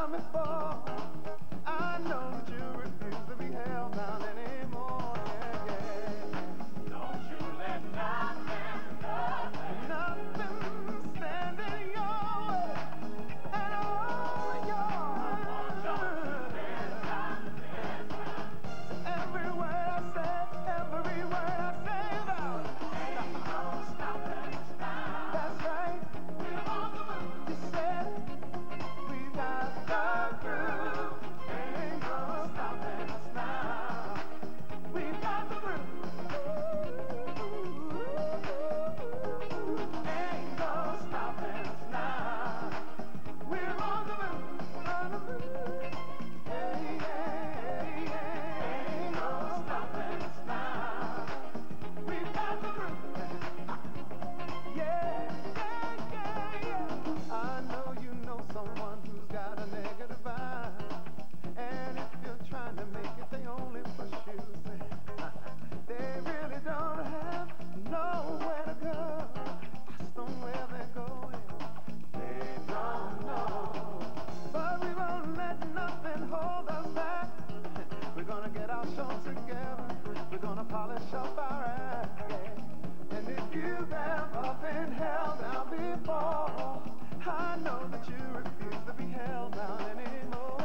down before. I know that you refuse to be held down anymore. Yeah, yeah. Don't you let nothing stand in your way. And all yours. Every word I say about it. Ain't no stopping us now. That's right. We're on the move. You said it. We got the groove. Ain't no stopping us now. We got the groove. Ain't no stopping us now. We're on the move. On the move. Yeah, yeah, yeah. Ain't no stopping us now. We got the groove. Yeah, yeah, yeah, yeah. I know you know someone who's got a negative vibe. And if you're trying to make it, they only push you. They really don't have nowhere to go. Ask them where they're going. They don't know. But we won't let nothing hold us back. We're gonna get our show together. We're gonna polish up our act. Yeah. And if you've ever been held down before, I know that you refuse to be held down anymore.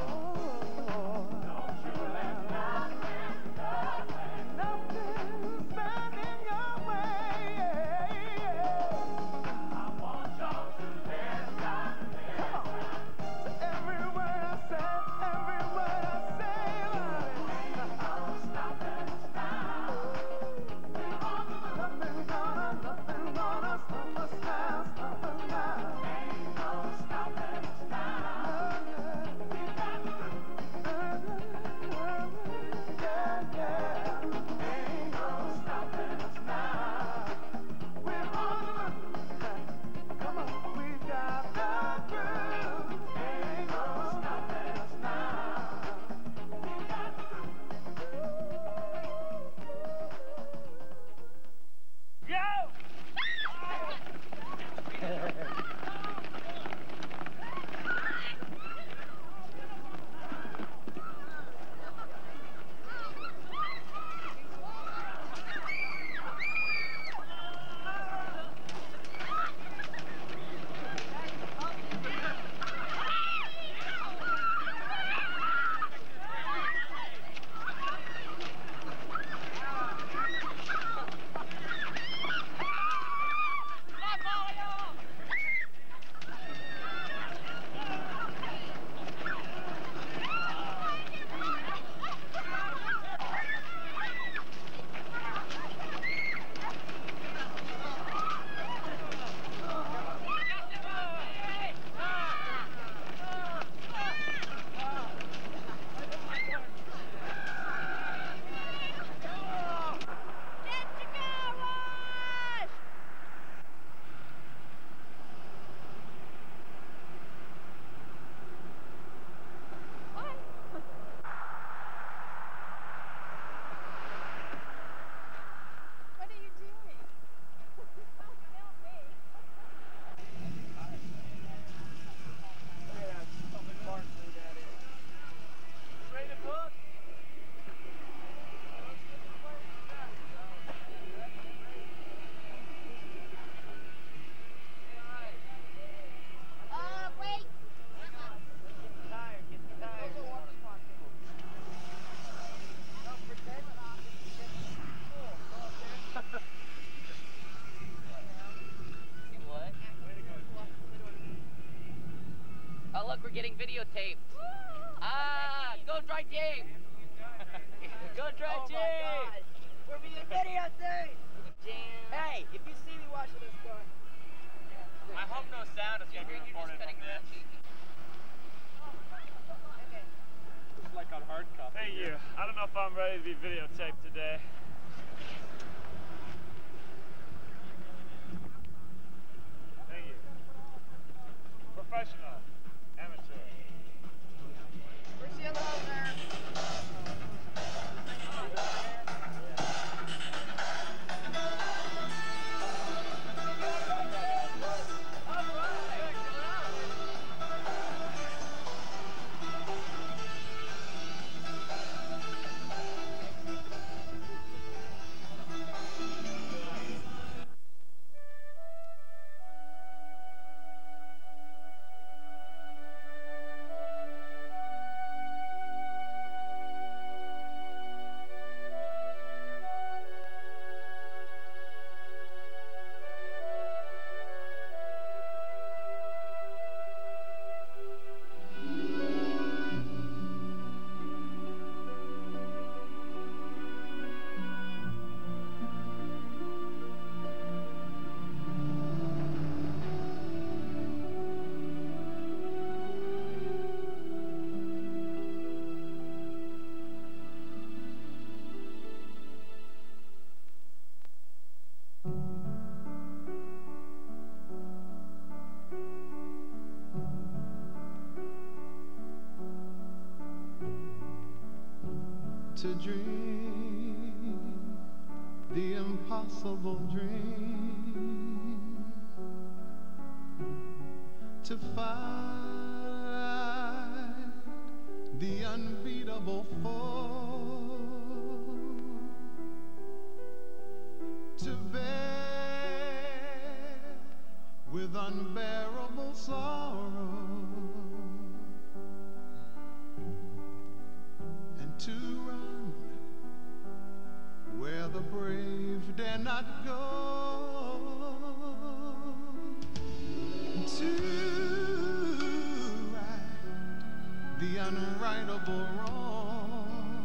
Don't you let nothing stand in your way. I want y'all to let nothing. Come on. So every word I say about it. Ain't no stopping us now. We're on the move. Nothing's gonna stop us now, stop us now. Ain't no stopping us now. We got the groove. Yeah, yeah. Ain't no stopping us now. We're on the move. Come on, we got the groove. Ain't no stopping us now. We got the groove. Go! What are you doing? Don't film me. Ready to book? Wait. Tired, get tired. What? Oh, look, we're getting videotaped. Ah, go dry Dave. Go dry Dave. We're being videotaped! Hey, if you see me watching this car, I hope no sound is going to be recorded from this. It's like on hard copy. Hey you, I don't know if I'm ready to be videotaped today. Thank you. Professional, amateur. where's the other one there? to dream the impossible dream, to find the unbeatable foe, to bear with unbearable sorrow, and to run where the brave dare not go, to right the unrightable wrong,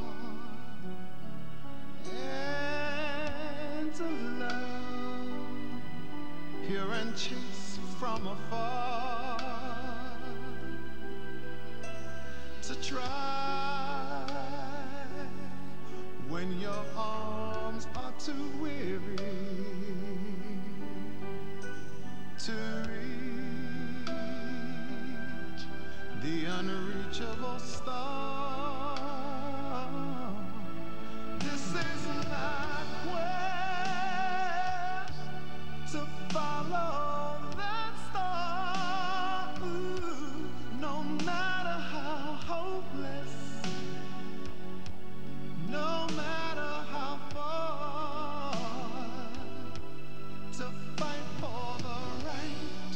and to love pure and chaste from afar, to try when your arms are too weary to reach the unreachable star. This is not quest to follow that star. Ooh, no matter how hopeless, no matter how far, to fight for the right,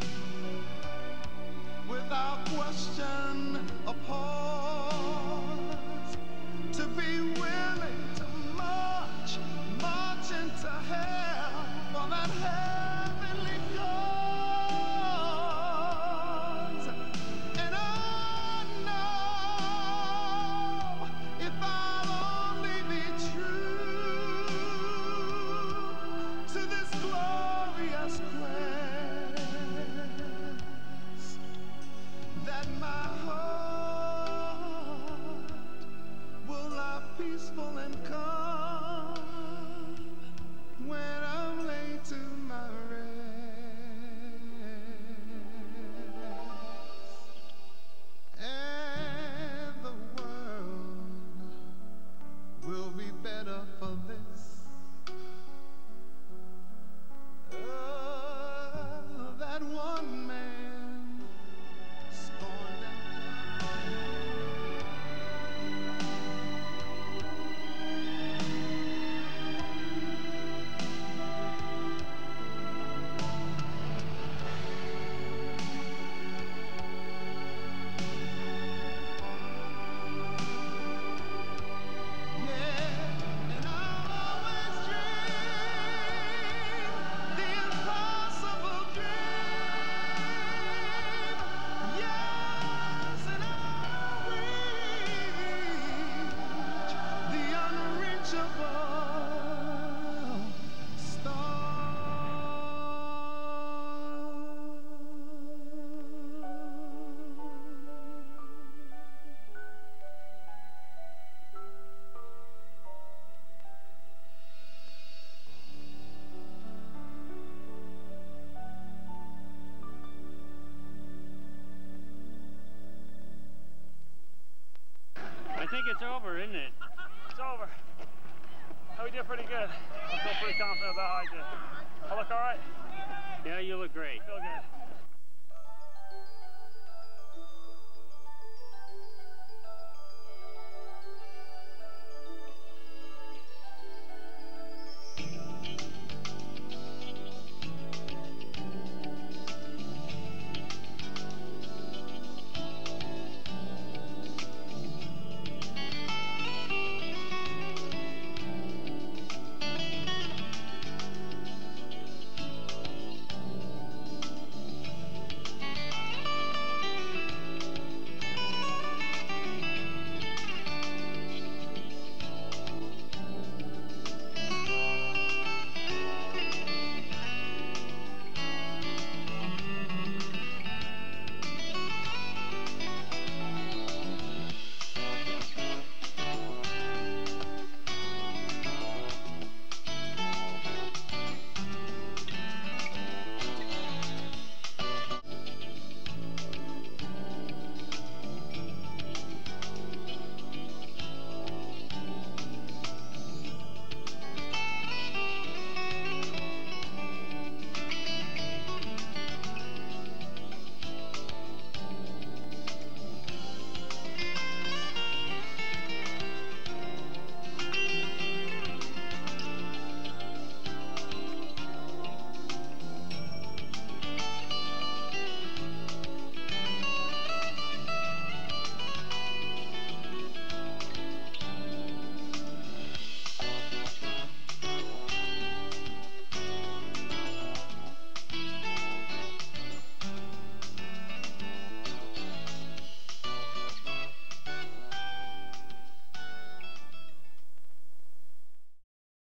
without question or pause, to be willing to march into hell for that heavenly cause. And I know if I'll only be true to this glorious quest, that my heart will lie peaceful and calm when I'm laid to my rest, and the world will be better for this. That one man scorned and and I'll always dream the impossible dream. Yes, and I'll reach the unreachable star. I think it's over, isn't it? It's over. Oh, we did pretty good. I feel pretty confident about how I did. I look all right? Yeah, you look great. Feel good.